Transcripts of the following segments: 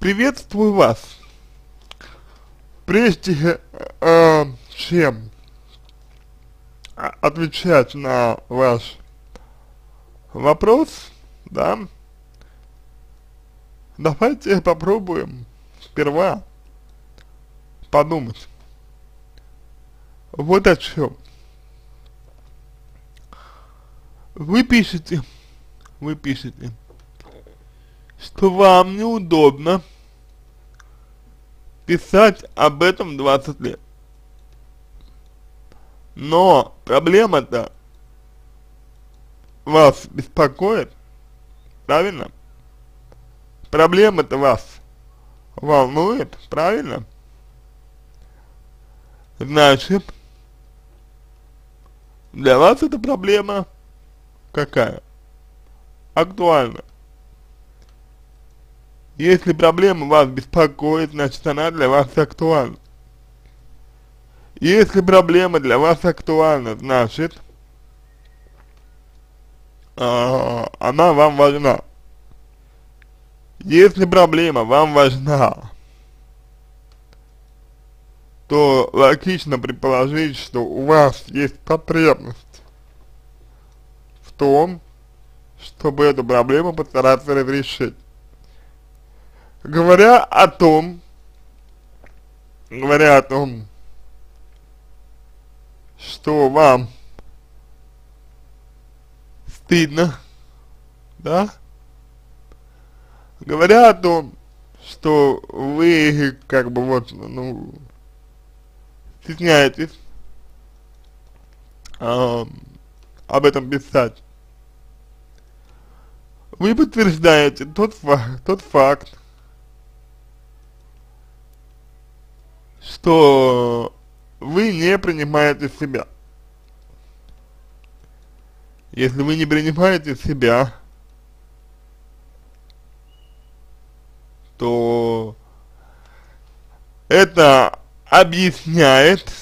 Приветствую вас. Прежде чем отвечать на ваш вопрос, да, давайте попробуем сперва подумать вот о чем. Вы пишете, вы пишете, что вам неудобно писать об этом 20 лет. Но проблема-то вас беспокоит, правильно? Проблема-то вас волнует, правильно? Значит, для вас эта проблема какая? Актуальна. Если проблема вас беспокоит, значит она для вас актуальна. Если проблема для вас актуальна, значит она вам важна. Если проблема вам важна, то логично предположить, что у вас есть потребность в том, чтобы эту проблему постараться разрешить. Говоря о том, что вам стыдно, да? Говоря о том, что вы как бы вот, ну, стесняетесь об этом писать, вы подтверждаете тот факт, что вы не принимаете себя. Если вы не принимаете себя, то это объясняет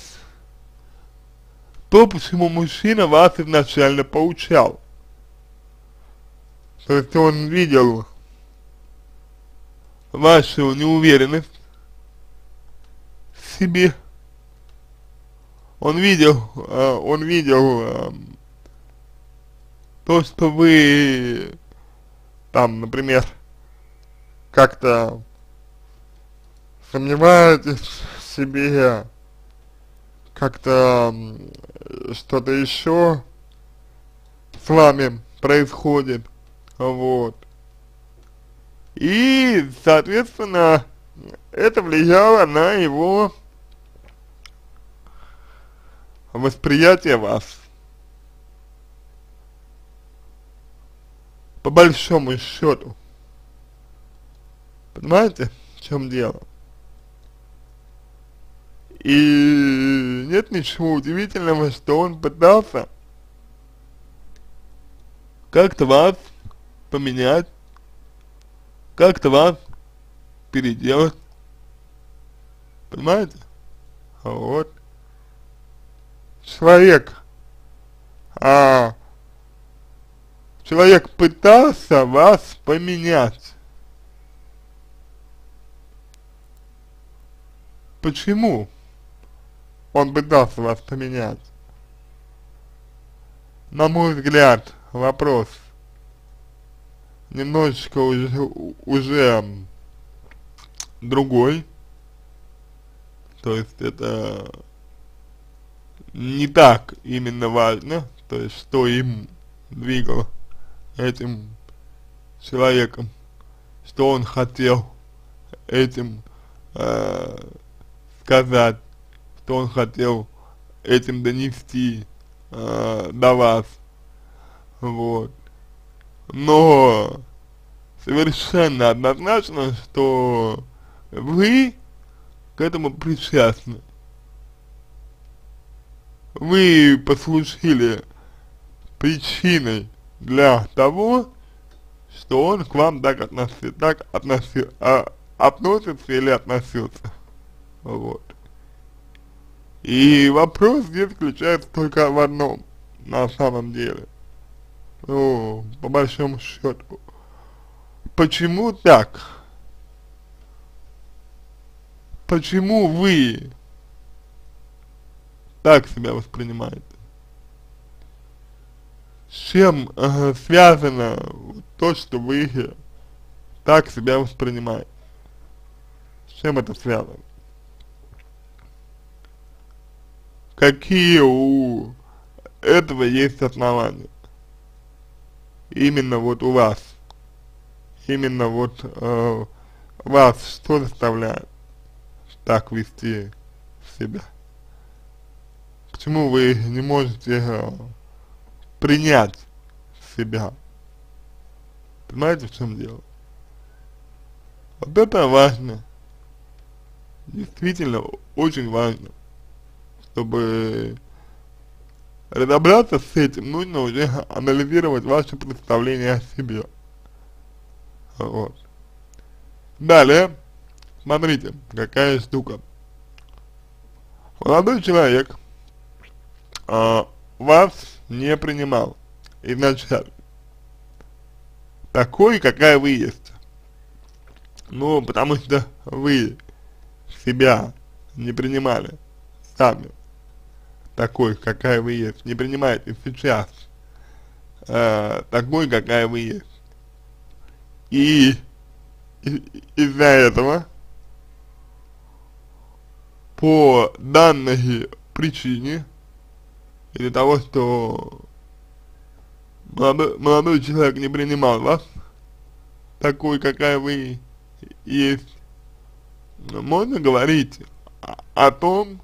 то, почему мужчина вас изначально поучал. То есть он видел вашу неуверенность в себе, он видел то, что вы там, например, как-то сомневаетесь в себе, как-то что-то еще с вами происходит, вот. И, соответственно, это влияло на его восприятие вас. По большому счету. Понимаете, в чем дело? И нет ничего удивительного, что он пытался как-то вас поменять, как-то вас переделать. Понимаете? Вот. Человек пытался вас поменять. Почему он пытался вас поменять? На мой взгляд, вопрос немножечко уже другой. То есть это не так именно важно, то есть что им двигало этим человеком, что он хотел этим сказать, что он хотел этим донести до вас, вот. Но совершенно однозначно, что вы к этому причастны. Вы послужили причиной для того, что он к вам относится или относился. Вот. И вопрос здесь заключается только в одном, на самом деле. Ну, по большому счету. Почему так? почему вы так себя воспринимаете? С чем связано то, что вы так себя воспринимаете? С чем это связано? Какие у этого есть основания? Именно вот у вас. Именно вот вас что заставляет так вести себя? Почему вы не можете принять себя? Понимаете, в чем дело? Вот это важно. Действительно очень важно. Чтобы разобраться с этим, нужно уже анализировать ваше представление о себе. Вот. Далее, смотрите, какая штука. Молодой человек вас не принимал изначально. Такой, какая вы есть. Ну, потому что вы себя не принимали сами. Такой, какая вы есть. Не принимаете сейчас такой, какая вы есть. И из-за этого, по данной причине, из-за того, что молодой человек не принимал вас такой, какая вы есть, можно говорить о том,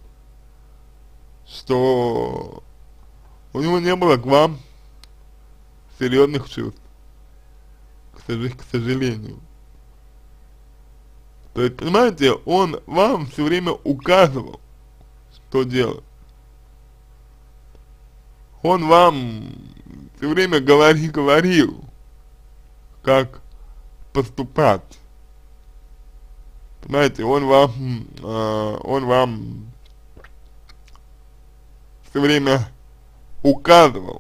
что у него не было к вам серьезных чувств, к сожалению. То есть, понимаете, он вам все время указывал, что делать. Он вам все время говорил, как поступать. Понимаете, он вам все время указывал.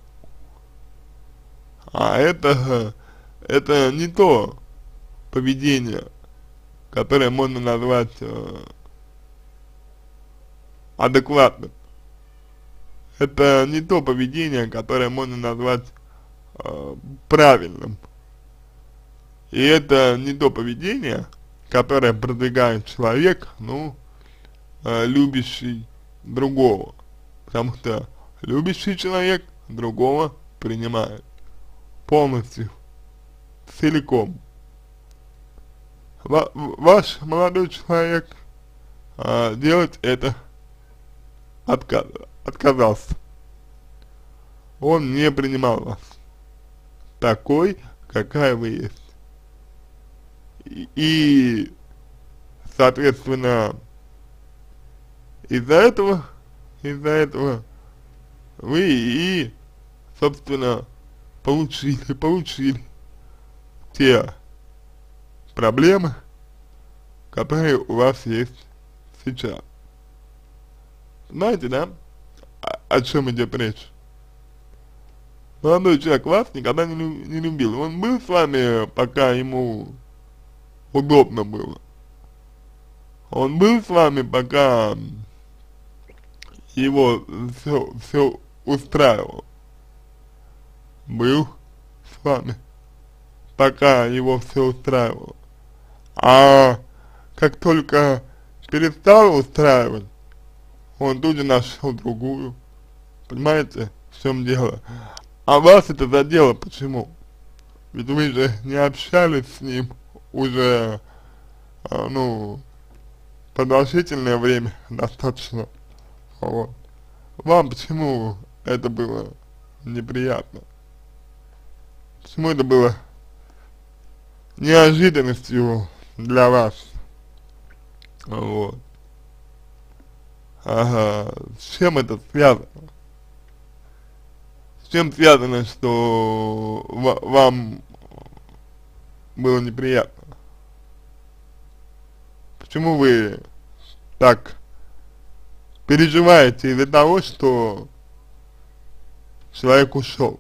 А это не то поведение, которое можно назвать адекватным. Это не то поведение, которое можно назвать правильным. И это не то поведение, которое продвигает человек, ну, любящий другого. Потому что любящий человек другого принимает полностью, целиком. Ваш молодой человек делать это отказался. Он не принимал вас такой, какая вы есть. И соответственно, из-за этого вы и, собственно, получили те проблемы, которые у вас есть сейчас. Знаете, да, о чем идет речь? Молодой человек вас никогда не любил. Он был с вами, пока ему удобно было. Он был с вами, пока его все устраивало. Был с вами, пока его все устраивало. А как только перестал устраивать, он тут же нашел другую. Понимаете, в чем дело? А вас это задело почему? Ведь вы же не общались с ним уже, ну, продолжительное время достаточно. Вот. Вам почему это было неприятно? Почему это было неожиданностью для вас? Вот. Ага. С чем это связано? С чем связано, что вам было неприятно? Почему вы так переживаете из-за того, что человек ушел?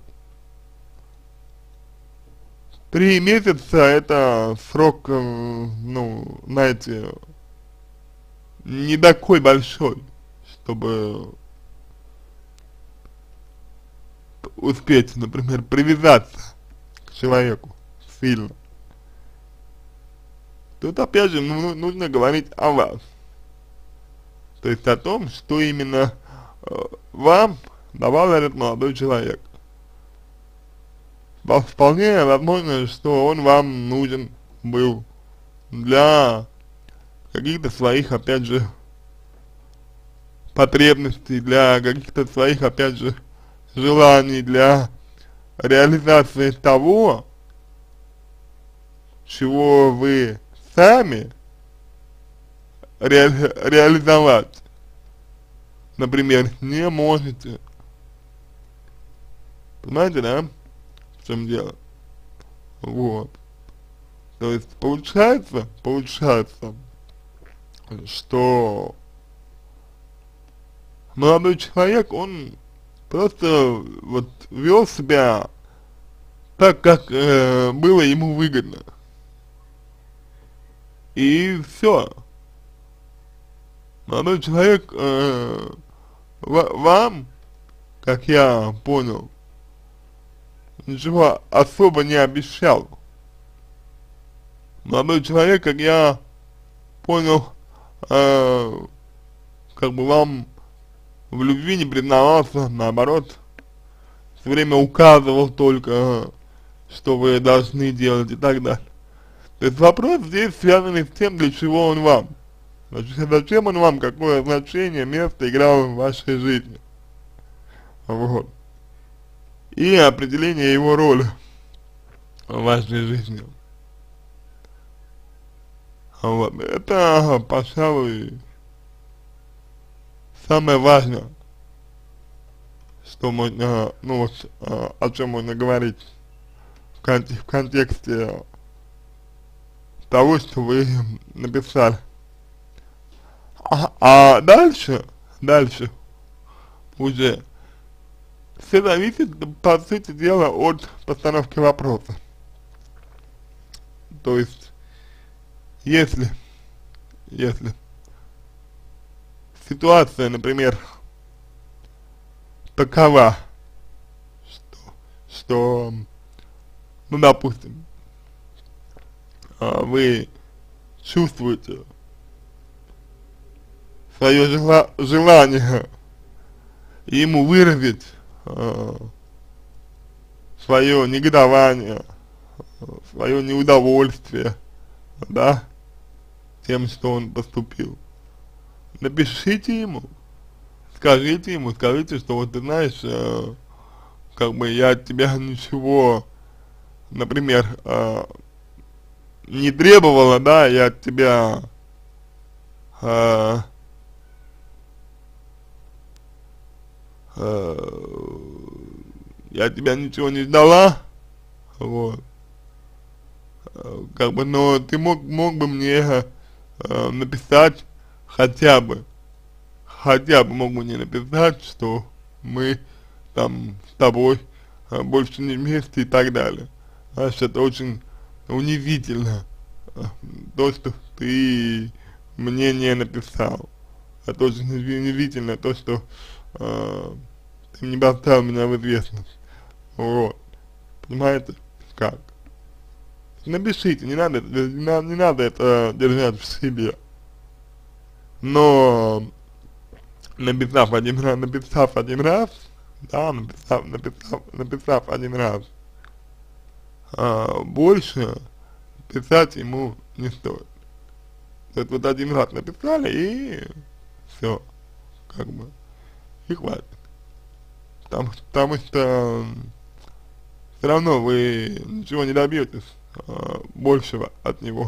3 месяца это срок, ну, знаете, не такой большой, чтобы успеть, например, привязаться к человеку сильно. Тут опять же нужно говорить о вас. То есть о том, что именно вам давал этот молодой человек. Вполне возможно, что он вам нужен был для каких-то своих, опять же, потребностей, для каких-то своих, опять же, желаний, для реализации того, чего вы сами реализовать, например, не можете. Понимаете, да, в чем дело? Вот. То есть получается, что молодой человек, он просто вот вел себя так, как было ему выгодно. И все. Молодой человек вам, как я понял, ничего особо не обещал. Молодой человек, как я понял, как бы вам в любви не признавался, наоборот, все время указывал только, что вы должны делать и так далее. То есть вопрос здесь связанный с тем, для чего он вам. Значит, зачем он вам, какое значение, место играл в вашей жизни. Вот. И определение его роли в вашей жизни. Вот. Это, пожалуй, самое важное, что можно, ну вот, о чем можно говорить в контексте того, что вы написали. А дальше уже все зависит, по сути дела, от постановки вопроса. То есть, если ситуация, например, такова, что ну, допустим, вы чувствуете свое желание ему выразить свое негодование, свое неудовольствие, да, тем, что он поступил. Напишите ему, скажите, что вот ты знаешь, как бы я от тебя ничего, например, не требовала, да, я от тебя я от тебя ничего не ждала, вот, как бы, но ты мог бы мне написать хотя бы мог бы мне написать, что мы там с тобой больше не вместе и так далее. Знаешь, это очень унизительно, то, что ты мне не написал. Это очень унизительно, то, что ты не поставил меня в известность. Вот. Понимаете, как? Напишите, не надо это держать в себе. Но написав один раз, да, написав один раз, больше писать ему не стоит. То есть вот один раз написали и все, как бы, и хватит. Потому что все равно вы ничего не добьетесь большего от него.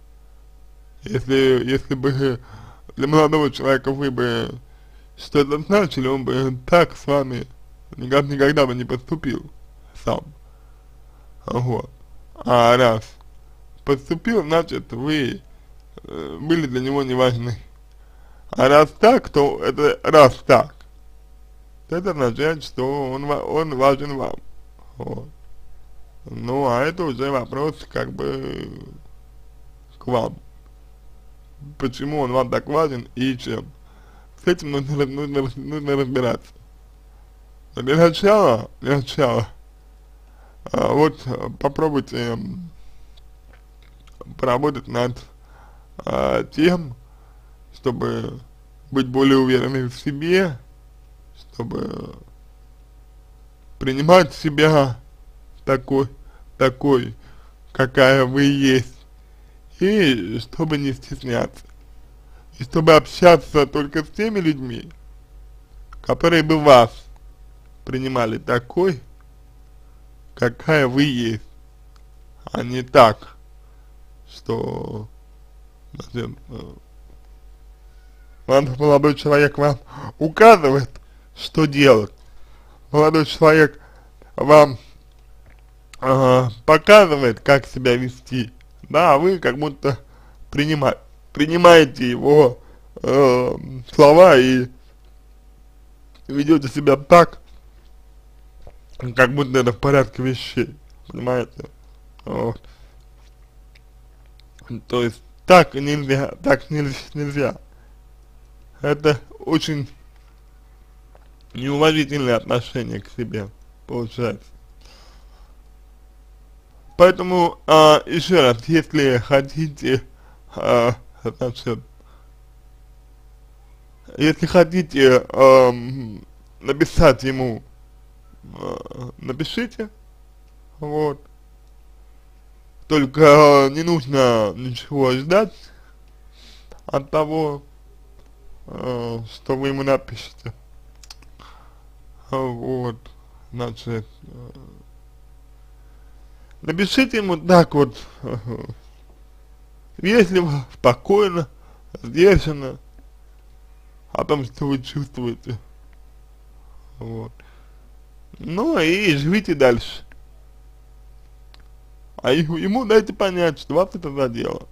Если бы для молодого человека вы бы что-то значили, он бы так с вами никогда бы не поступил сам. Вот. А раз поступил, значит вы были для него не важны. А раз так, то это раз так. Это означает, что он важен вам. Вот. Ну, а это уже вопрос как бы к вам. почему он вам так важен и чем. С этим нужно разбираться. Но для начала, вот попробуйте поработать над тем, чтобы быть более уверенным в себе, чтобы принимать себя такой, какая вы есть, и чтобы не стесняться, и чтобы общаться только с теми людьми, которые бы вас принимали такой, какая вы есть, а не так, что, значит, молодой человек вам указывает, что делать, молодой человек вам показывает, как себя вести, да, а вы как будто принимаете его слова и ведете себя так, как будто это в порядке вещей, понимаете? Вот. То есть так нельзя. Это очень неуважительное отношение к себе, получается. Поэтому, еще раз, если хотите, значит, если хотите написать ему, напишите, вот. Только не нужно ничего ждать от того, что вы ему напишете. Вот, значит, напишите ему так вот, вежливо, спокойно, сдержанно, о том, что вы чувствуете. Вот. Ну и живите дальше. А ему дайте понять, что вас это задело.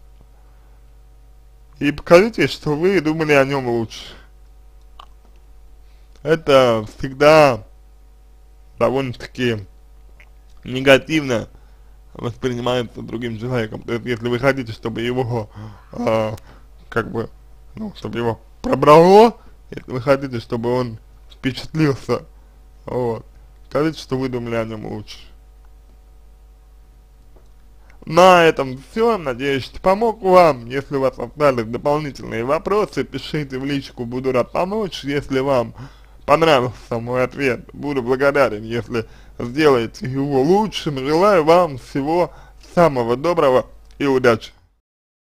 И покажите, что вы думали о нем лучше. Это всегда довольно-таки негативно воспринимается другим человеком. То есть, если вы хотите, чтобы его, как бы, ну, чтобы его пробрало, если вы хотите, чтобы он впечатлился, вот, скажите, что вы думали о нем лучше. На этом все, надеюсь, что помог вам. Если у вас остались дополнительные вопросы, пишите в личку, буду рад помочь. Если вам понравился мой ответ, буду благодарен, если сделаете его лучшим. Желаю вам всего самого доброго и удачи.